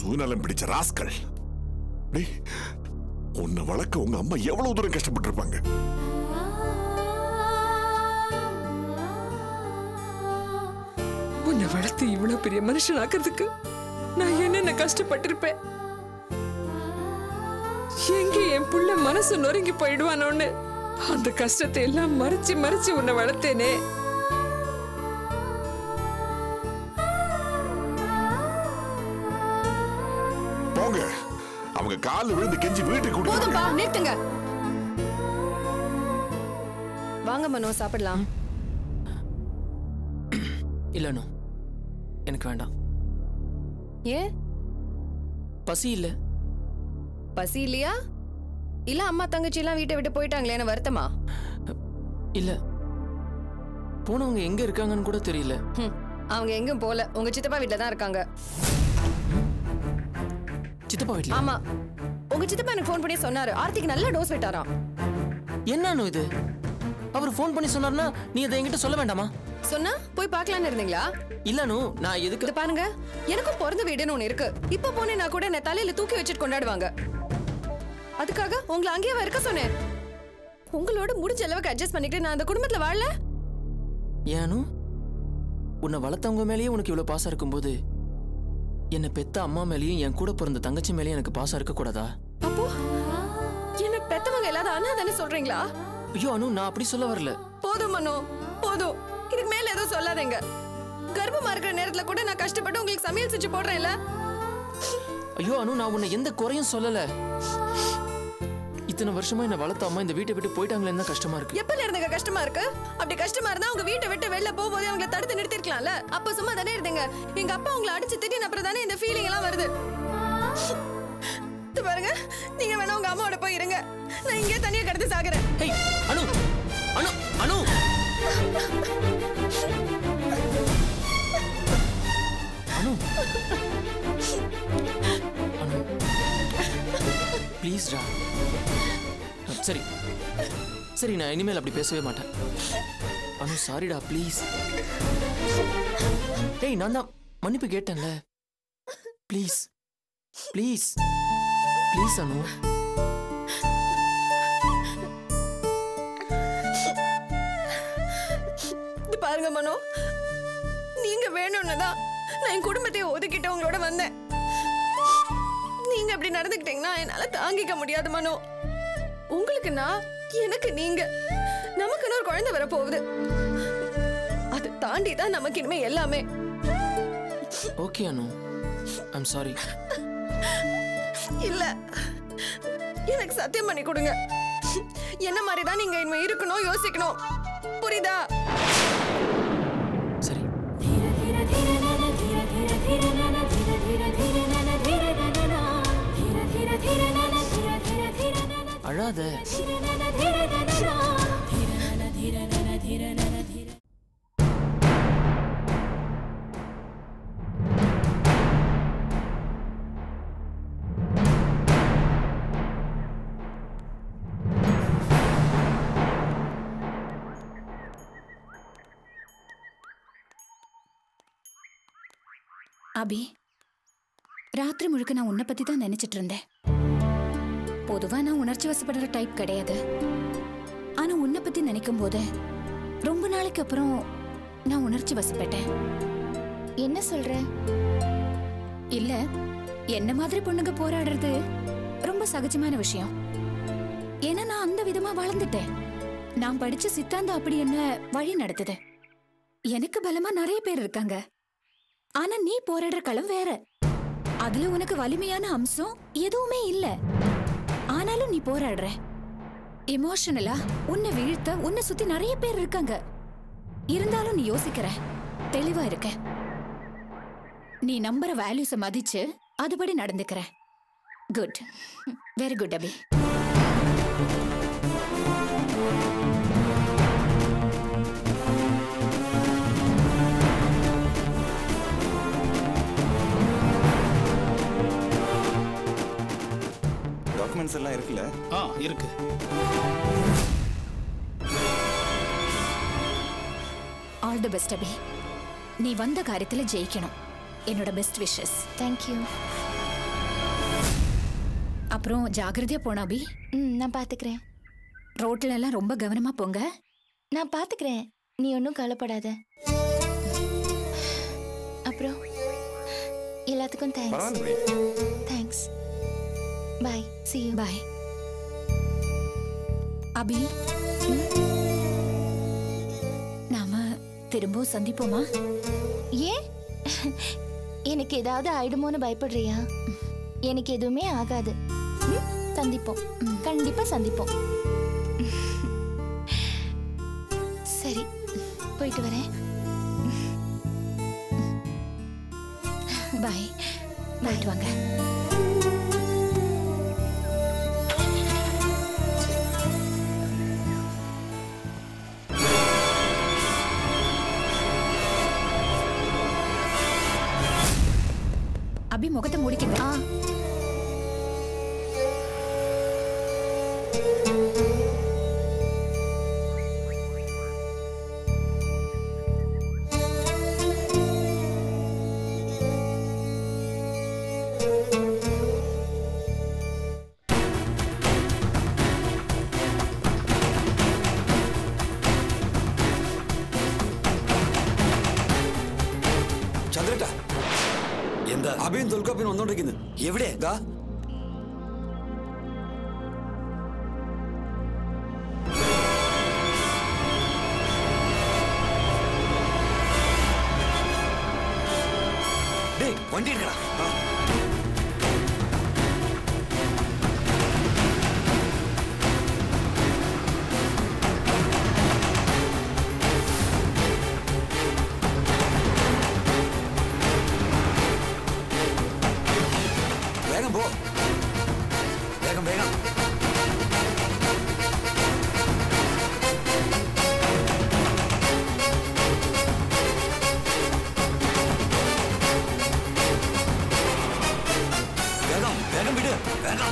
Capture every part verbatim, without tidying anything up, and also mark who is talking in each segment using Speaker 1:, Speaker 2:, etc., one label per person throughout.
Speaker 1: சுயநலம் பிடிச்ச ராஸ்கள். உன்னை வளர்க்க உங்க அம்மா எவ்வளவு தூரம் கஷ்டப்பட்டு இருப்பாங்க.
Speaker 2: உன்னை வளர்த்து இவ்வளவு பெரிய மனுஷன் ஆக்கிறதுக்கு நான் என்னென்ன கஷ்டப்பட்டிருப்பேன். எங்க என் புள்ள மனசு நொறுங்கி போயிடுவானோன்னு அந்த கஷ்டத்தை எல்லாம் மறைச்சு மறைச்சு உன்னை வளர்த்தேனே.
Speaker 1: போங்க, அவங்க காலில் விழுந்து கெஞ்சி வீட்டுக்கு கூட்டிட்டு
Speaker 3: போதும்பா, நிறுத்துங்க. வாங்க மனோ, சாப்பிடலாம்.
Speaker 4: இல்லனோ, எனக்கு வேண்டாம்.
Speaker 3: ஏன்?
Speaker 4: பசி இல்ல.
Speaker 3: பசி இல்லையா? இல்ல அம்மா தங்கச்சி எல்லாம் வீட்டை விட்டு போயிட்டாங்களேன்னு வருத்தமா?
Speaker 4: இல்ல, போனவங்க எங்க இருக்காங்கன்னு கூட தெரியல.
Speaker 3: அவங்க எங்கும் போல, உங்க சித்தப்பா வீட்டுல தான் இருக்காங்க.
Speaker 4: சித்தப்பா வீட்டுல?
Speaker 3: ஆமா, உங்க சித்தப்பா எனக்கு போன் பண்ணி சொன்னாரு, ஆர்த்திக்கு நல்ல டோஸ் விட்டாராம்.
Speaker 4: என்னன்னு இது? அவர் போன் பண்ணி சொன்னார்னா நீ அதை என்கிட்ட சொல்ல வேண்டாமா?
Speaker 3: சொன்னா போய் பார்க்கலான்னு இருந்தீங்களா?
Speaker 4: இல்லனு, நான் எதுக்கு?
Speaker 3: பாருங்க, எனக்கும் பிறந்த வீடுன்னு ஒண்ணு இருக்கு. இப்ப போனேன்னா கூட என்ன தலையில தூக்கி வச்சுட்டு கொண்டாடுவாங்க. அதுக்காக உங்களை அங்கேயே இருக்க சொன்னேன். உங்களோட முடிஞ்ச அளவுக்கு அட்ஜஸ்ட் பண்ணிட்டு நான் அந்த குடும்பத்துல வாழல.
Speaker 4: ஏனு, உன்னை வளர்த்தவங்க மேலேயே உனக்கு இவ்வளவு பாசம் இருக்கும்போது என்ன பெத்த அம்மா மேலேயும் என் கூட பிறந்த தங்கச்சி மேலேயும் எனக்கு பாசம் இருக்க கூடாதா?
Speaker 3: அப்போ என்ன பெத்தவங்க இல்லாத அண்ணாதானே சொல்றீங்களா?
Speaker 4: ஐயோ அனு, நான் அப்படி சொல்ல வரல.
Speaker 3: போதும் மனோ, போதும். இதுக்கு மேல எதுவும் சொல்லாதீங்க. கர்ப்பமா இருக்கிற நேரத்துல கூட நான் கஷ்டப்பட்டு உங்களுக்கு சமையல் செஞ்சு போடுறேன்ல.
Speaker 4: ஐயோ அனு, நான் உன்னை எந்த குறையும் சொல்லல. இத்தனை வருஷமா என்ன வளர்த்த அம்மா இந்த வீட்டை விட்டு போயிட்டாங்களேன்னு தான் கஷ்டமா இருக்கு.
Speaker 3: எப்பல இருந்துங்க கஷ்டமா இருக்கு? அப்படி கஷ்டமா இருந்தா உங்க வீட்டை விட்டு வெளில போகும்போது அவங்களை தடுத்து நிறுத்திருக்கலாம்ல. அப்ப சும்மா தானே இருந்தீங்க. எங்க அப்பா உங்களை அடிச்சு திட்டின அப்புறம் தானே இந்த ஃபீலிங் எல்லாம் வருது. பாருங்க, நீங்க வேணா உங்க அம்மாவோட போய் இருங்க. நான் இங்கே தனியா கடந்து சாகுறேன்.
Speaker 4: ஹே அனு, அனு, அனு. அனு, அனு, ப்ளீஸ் டா. சரி சரி, நான் இனிமேல் அப்படி பேசவே மாட்டேன். அனு, சாரிடா, ப்ளீஸ். டேய், நான் தான் மன்னிப்பு கேட்டேன்ல. Please please please Anu.
Speaker 3: பாருங்க மனோ, நீங்க வேணும்னு தான் நான் என் குடும்பத்தையே ஒதுக்கிட்டு உங்களோட வந்தேன். நீங்க அப்படி நடந்துக்கிட்டீங்கன்னா என்னால தாங்கிக்க முடியாது மனோ. உங்களுக்கு நான், எனக்கு நீங்க, நமக்குன்னு ஒரு குழந்தை வர போகுது. அதை தாண்டி தான் நமக்கு இனிமே எல்லாமே.
Speaker 4: Okay Anu, I'm sorry.
Speaker 3: இல்ல, எனக்கு சத்தியம் பண்ணி கொடுங்க. என்ன மாதிரி தான் நீங்க இனிமே இருக்கணும், யோசிக்கணும். புரியுதா?
Speaker 4: சரி. அழாத.
Speaker 5: அபி, ராத்திரி முழுக்க நான் உன்னை பத்தி தான் நினைச்சிட்டு இருந்தேன். பொதுவா நான் உணர்ச்சி வசப்படுற டைப் கிடையாது. ஆனா உன்னை பத்தி நினைக்கும் போது ரொம்ப நாளைக்கு அப்புறம் நான் உணர்ச்சி வசப்பட்டேன். என்ன சொல்ற? இல்ல, என்ன மாதிரி பொண்ணுங்க போராடுறது ரொம்ப சகஜமான விஷயம். ஏன்னா நான் அந்த விதமா வளர்ந்துட்டேன். நான் படிச்ச சித்தாந்தம் அப்படி என்ன வழி நடத்துது. எனக்கு பலமா நிறைய பேர் இருக்காங்க. ஆனா நீ போராடுற களம் வேற. அதுல உனக்கு வலிமையான அம்சம் எதுவுமே இல்ல. ஆனாலும் நீ போராடுற. எமோஷனலா உன்னை வீழ்த்த உன்னை சுத்தி நிறைய பேர் இருக்காங்க. இருந்தாலும் நீ யோசிக்கிற, தெளிவா இருக்க. நீ நம்புற வேல்யூஸை மதிச்சு அதுபடி நடந்துக்கிற. Good, very good Abhi.
Speaker 6: Documents எல்லாம் இருக்குல்ல?
Speaker 7: ஆ, இருக்கு.
Speaker 5: All the best Abhi. நீ வந்த காரியத்துல ஜெயிக்கணும். என்னோட பெஸ்ட் விஷஸ்.
Speaker 8: தேங்க்யூ.
Speaker 5: அப்புறம் ஜாக்கிரதையா போனா அபி.
Speaker 6: ம் நான் பாத்துக்கிறேன்.
Speaker 5: ரோட்ல எல்லாம் ரொம்ப கவனமா போங்க.
Speaker 6: நான் பாத்துக்கிறேன், நீ ஒன்றும் கவலைப்படாத. அப்புறம் எல்லாத்துக்கும் thanks. Thanks. Bye. see you.
Speaker 5: Bye Abhi. நாம திரும்பவும் சந்திப்போமா?
Speaker 6: ஏன் எனக்கு ஏதாவது ஆயிடுமோன்னு பயப்படுறியா? எனக்கு எதுவுமே ஆகாது. ம், சந்திப்போம், கண்டிப்பா சந்திப்போம். சரி, போயிட்டு வரேன்.
Speaker 5: பாய். போயிட்டு வாங்க. அபி முகத்தை மூடிக்கங்க.
Speaker 6: ஆ
Speaker 7: ചന്ദ്രേട്ടാ, എന്താ അഭിയും തൊൽക്കാപ്പിനും വന്നോണ്ടിരിക്കുന്നു? എവിടെ? വണ്ടി എടുക്കടാ. വേഗം പോ, വേഗം വേഗം. വേഗം വേഗം വിട്, വേഗം.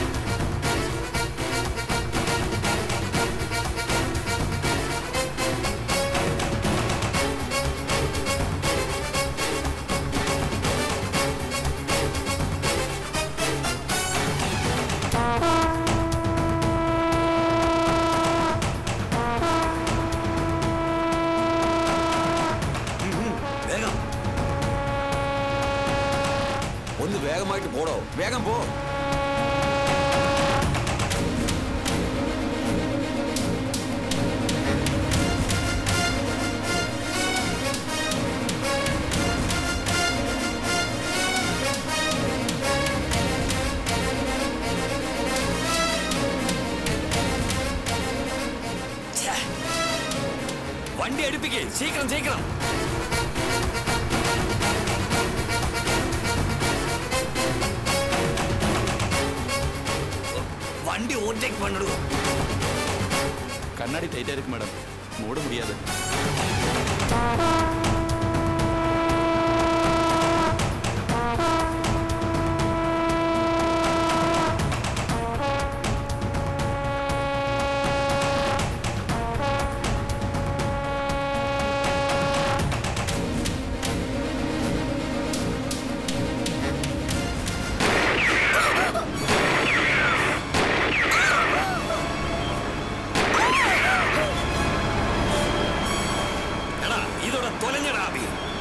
Speaker 7: വേഗം ഒന്ന് വേഗമായിട്ട് പോടോ, വേഗം പോ. ഛേ, വണ്ടി അടുപ്പിക്ക്, സീക്കിരം സീക്കിരം. வண்டி ஓவர்டேக் பண்ணிடுவோம்.
Speaker 8: கண்ணாடி டைட்டா இருக்கு மேடம், மூட முடியாது.
Speaker 7: എടാ, ഇതോടെ തൊലഞ്ഞടാ അഭി.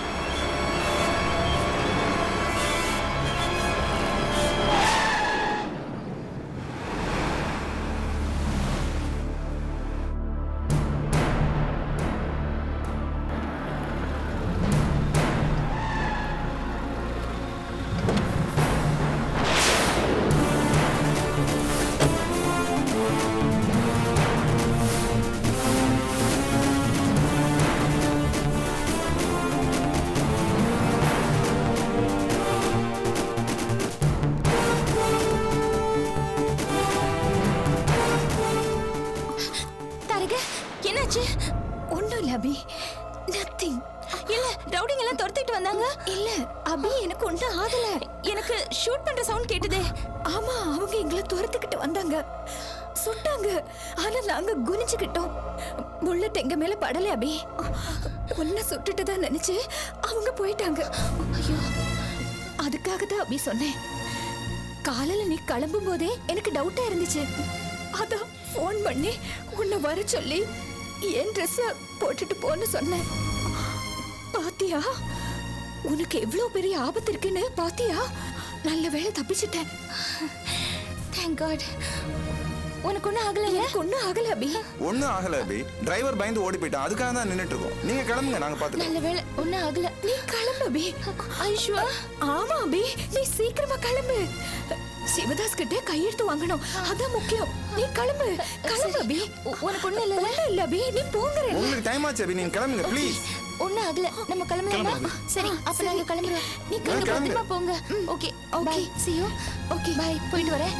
Speaker 6: தரக, என்னாச்சு?
Speaker 5: ஒண்ணும் இல்ல அபி. நத்திங்.
Speaker 6: இல்ல, ரவுடிங் எல்லாம் துரத்திட்டு வந்தாங்க.
Speaker 5: இல்ல அபி, எனக்கு ஒண்ணும் ஆகல.
Speaker 6: எனக்கு ஷூட் பண்ற சவுண்ட் கேட்டதே.
Speaker 5: ஆமா, அவங்க எங்களை துரத்துக்கிட்டு வந்தாங்க, சுட்டாங்க. ஆனா நாங்க குனிஞ்சுக்கிட்டோம். புல்லட் எங்க மேல படல அபி. உன்னை சுட்டுட்டு தான் நினைச்சு அவங்க போயிட்டாங்க. ஐயோ, அதுக்காக தான் அபி சொன்னேன். காலையில நீ கிளம்பும் போதே எனக்கு டவுட்டா இருந்துச்சு. அதான் ஃபோன் பண்ணி உன்னை வர சொல்லி என் ட்ரெஸ் போட்டுட்டு போன்னு சொன்னேன். பாத்தியா, உனக்கு எவ்வளவு பெரிய ஆபத்து இருக்குன்னு பாத்தியா? நல்ல வேளை தப்பிச்சிட்டேன்.
Speaker 6: Thank God. உனக்கு ஒன்றும் ஆகல?
Speaker 5: எனக்கு ஒன்றும் ஆகல அபி.
Speaker 9: ஒன்றும் ஆகல அபி. டிரைவர் பயந்து ஓடி போயிட்டான். அதுக்காக தான் நின்றுட்டு இருக்கோம். நீங்க கிளம்புங்க, நாங்க பார்த்துக்கலாம்.
Speaker 6: நல்ல வேளை ஒன்றும் ஆகல.
Speaker 5: நீ கிளம்பு அபி.
Speaker 6: ஐஷுவா?
Speaker 5: ஆமா அபி, நீ சீக்கிரமா கிளம்பு. சிவதாஸ் கிட்ட கையெழுத்து வாங்கணும், அதான் முக்கியம். நீ கிளம்பு, கிளம்பு அபி.
Speaker 6: உனக்கு ஒன்றும் இல்லை?
Speaker 5: ஒன்றும் இல்லை அபி, நீ போங்கற.
Speaker 9: உங்களுக்கு டைம் ஆச்சு அபி, நீங்க கிளம்புங்க ப்ளீஸ்.
Speaker 6: ஒன்றும் ஆகல, நம்ம கிளம்பலாமா? சரி, அப்ப நாங்க கிளம்புறோம். நீ கிளம்பு, பத்திரமா போங்க. Okay okay, see you. Okay bye, போயிட்டு வரேன்.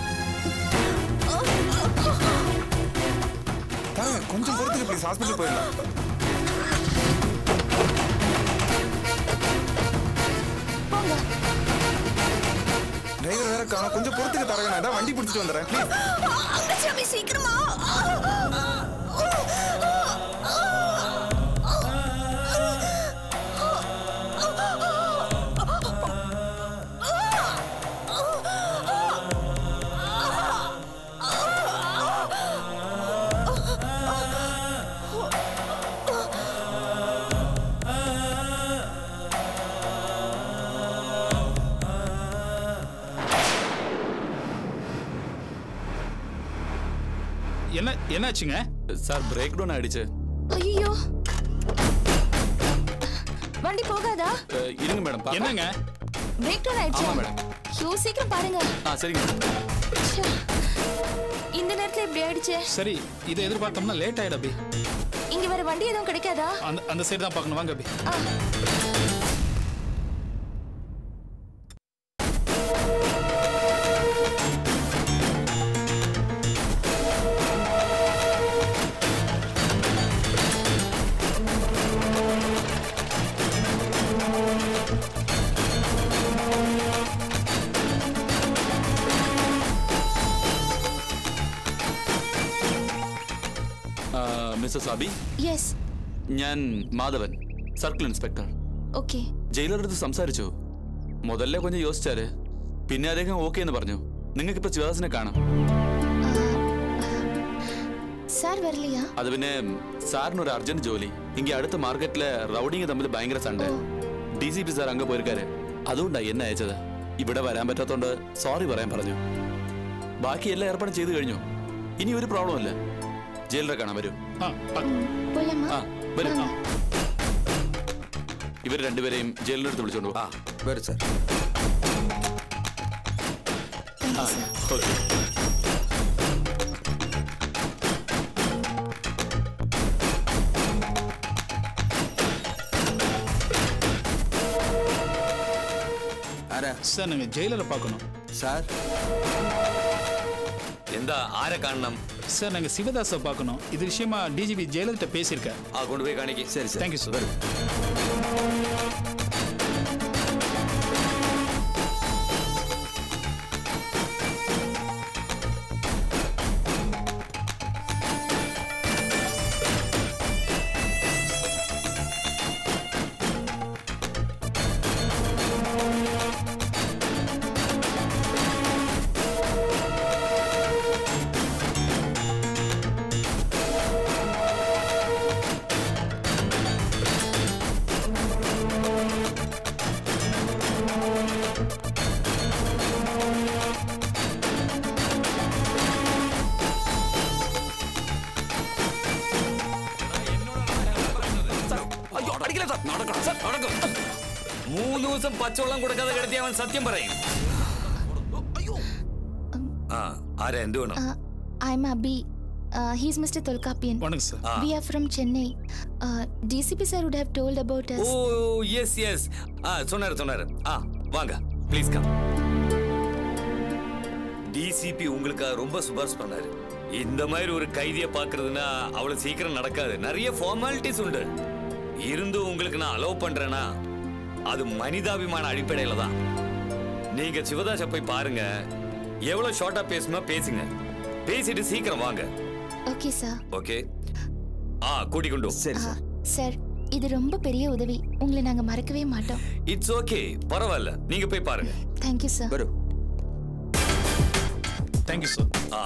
Speaker 9: கொஞ்சம் பொறுத்துக்கு ப்ளீஸ், ஹாஸ்பிட்டல் போயிடலாம்.
Speaker 6: போங்க.
Speaker 9: டிரைவர் வேற காணோம், கொஞ்சம் பொறுத்துக்கு தரங்க. நான் தான் வண்டி பிடிச்சிட்டு வந்துடுறேன் ப்ளீஸ்.
Speaker 3: அபி சீக்கிரமா.
Speaker 8: என்ன என்னாச்சுங்க சார்? பிரேக் டவுன் ஆயிடுச்சு.
Speaker 6: ஐயோ, வண்டி போகாதா?
Speaker 8: இருங்க மேடம். என்னங்க
Speaker 6: பிரேக் டவுன் ஆயிடுச்சு?
Speaker 8: ஆமா மேடம்.
Speaker 6: ஐயோ, சீக்கிரம் பாருங்க.
Speaker 8: ஆ சரிங்க.
Speaker 6: இந்த நேரத்துல இப்படி ஆயிடுச்சு.
Speaker 8: சரி, இதை எதிர்பார்த்தோம்னா லேட் ஆயிடும் அபி.
Speaker 6: இங்க வேற வண்டி எதுவும் கிடைக்காதா?
Speaker 8: அந்த அந்த சைடு தான் பார்க்கணும், வாங்க அபி. മിസ്സസ് അബി?
Speaker 6: യെസ്.
Speaker 8: ഞാൻ മാധവൻ, സർക്കിൾ ഇൻസ്പെക്ടർ.
Speaker 6: ഓക്കെ.
Speaker 8: ജയിലറുടെ സംസാരിച്ചു. മുതലേ கொஞ்சம் யோசிச்சாரு. പിന്നെ അദ്ദേഹം ഓക്കേ എന്ന് പറഞ്ഞു. നിങ്ങൾക്ക് ഇപ്പോൾ ശിവദാസിനെ കാണാം.
Speaker 6: സാർ വരില്ല?
Speaker 8: അത് പിന്നെ സാറിന് ഒരു അർജന്റ് ജോലി. ഇങ്ങ അടുത്ത മാർക്കറ്റിലെ റൗഡിങ് തമ്മിൽ ഭയങ്കര സണ്ടേ. ഡിസിപി സാർ അങ്ങ് പോയിരിക്കാര്. അതുകൊണ്ടാണ് എന്നെ അയച്ചത്. ഇവിടെ വരാൻ പറ്റാത്തതുകൊണ്ട് സോറി പറയാൻ പറഞ്ഞു. ബാക്കി എല്ലാ ഏർപ്പാടും ചെയ്തു കഴിഞ്ഞു. ഇനി ഒരു പ്രോബ്ലം ഇല്ല. ജയിലറെ കാണാൻ വരൂ. വരൂ. ഇവർ രണ്ടുപേരെയും ജയിലിനടുത്ത് വിളിച്ചോണ്ട് പോകും.
Speaker 9: വരൂ സാർ.
Speaker 8: சார் நாங்க ஜெயிலரை பார்க்கணும்.
Speaker 9: சார்
Speaker 7: എന്താ ആരെ കാണണം?
Speaker 8: சார் நாங்க சிவதாஸை பார்க்கணும். இது விஷயமா டிஜிபி ஜெயலலிதா பேசியிருக்கேன்.
Speaker 7: ആ കൊണ്ടുപോയി കാണിക്കേ.
Speaker 9: சரி சார்.
Speaker 8: Thank you sir.
Speaker 7: മൂന്ന് ദിവസം പച്ചവെള്ളം കൊടുക്കാതെ കിടത്തി അവൻ സത്യം പറയും. ആ ആരാ, എന്ത് വേണം?
Speaker 6: I am Abhi. He is Mister Tolkapian.
Speaker 8: வணக்கம் sir.
Speaker 6: We are from Chennai. Uh, D C P sir would have told about us.
Speaker 7: Oh yes yes. ஆ சொன்னாரு சொன்னாரு. ஆ வாங்க ப்ளீஸ் கம். டிசிபி உங்களுக்கு ரொம்ப சுபாரிஷ் பண்ணாரு. இந்த மாதிரி ஒரு கைதியை பார்க்கறதுனா அவ்வளவு சீக்கிரம் நடக்காது. நிறைய ஃபார்மாலிட்டிஸ் உண்டு. இருந்தும் உங்களுக்கு நான் அலோவ் பண்றேன்னா அது மனிதாபிமான அடிப்படையில தான். நீங்க சிவதாஸை போய் பாருங்க. எவ்வளவு ஷார்ட்டா பேசுமா பேசுங்க. பேசிட்டு சீக்கிரம் வாங்க.
Speaker 6: Okay sir.
Speaker 7: ஓகே. ஆ கூட்டி கொண்டு வா.
Speaker 9: சரி சார்.
Speaker 6: சார், இது ரொம்ப பெரிய உதவி. உங்களை நாங்க மறக்கவே மாட்டோம்.
Speaker 7: இட்ஸ் ஓகே, பரவாயில்ல. நீங்க போய் பாருங்க.
Speaker 6: Thank you sir.
Speaker 9: வரும்.
Speaker 10: Thank you sir.
Speaker 7: ஆ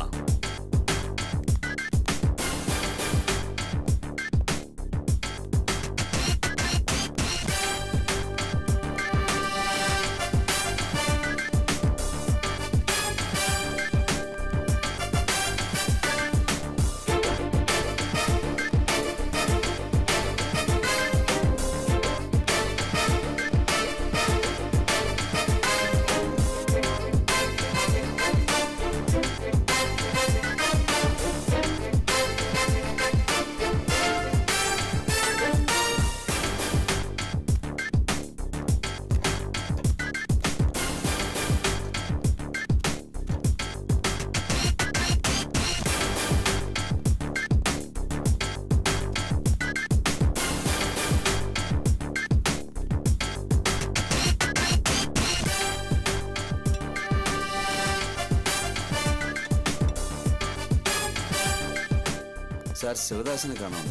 Speaker 11: சார் சிவதாசனை காணோம்.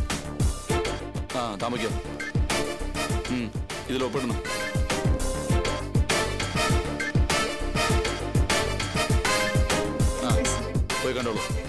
Speaker 8: ஆ தாமக்கியம். ம் இதில் ஒப்பிடணும். ஆ போய் கண்டோளൂ.